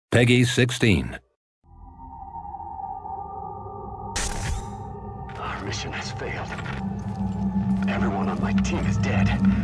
Peggy 16. Our mission has failed. Everyone on my team is dead.